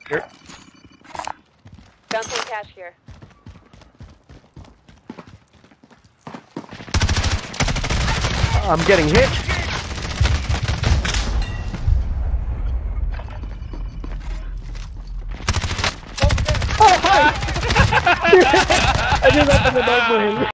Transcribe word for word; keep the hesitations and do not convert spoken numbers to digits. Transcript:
Here. Found some cash here. I'm getting hit. Oh, hi! I did that for the dog for him.